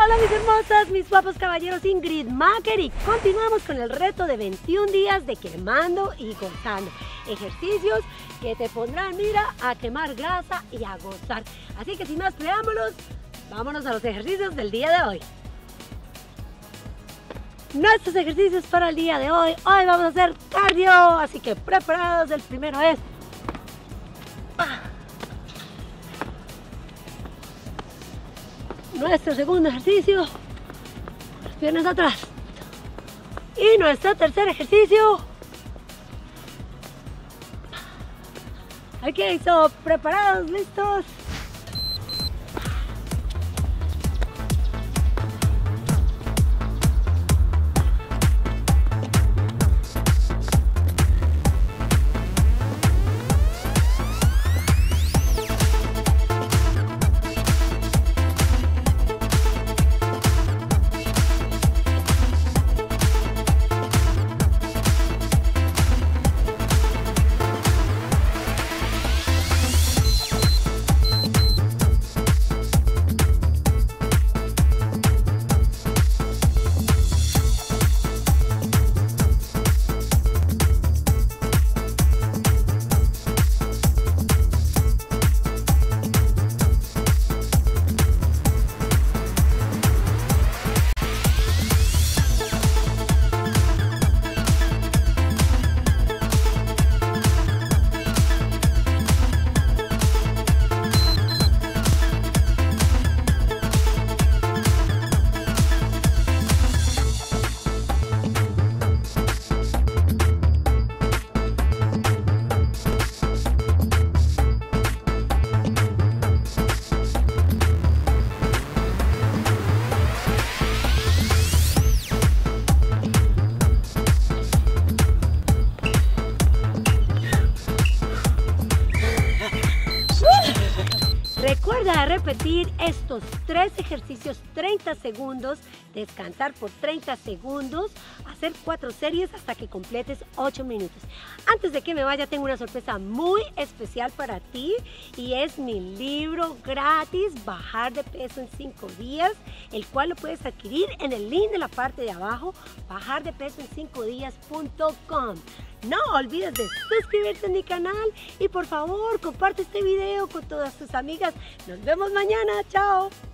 Hola mis hermosas, mis guapos caballeros, Ingrid Macker, y continuamos con el reto de 21 días de quemando y gozando. Ejercicios que te pondrán, mira, a quemar grasa y a gozar. Así que sin más preámbulos, vámonos a los ejercicios del día de hoy. Nuestros ejercicios para el día de hoy vamos a hacer cardio, así que preparados. El primero es nuestro segundo ejercicio, las piernas atrás, y nuestro tercer ejercicio. Ok, so, preparados, listos. Recuerda repetir estos 3 ejercicios 30 segundos, descansar por 30 segundos, hacer 4 series hasta que completes 8 minutos. Antes de que me vaya, tengo una sorpresa muy especial para ti, y es mi libro gratis, Bajar de Peso en 5 días, el cual lo puedes adquirir en el link de la parte de abajo, bajardepesoen5días.com. No olvides de suscribirte a mi canal y por favor comparte este video con todas tus amigas. Nos vemos mañana. Chao.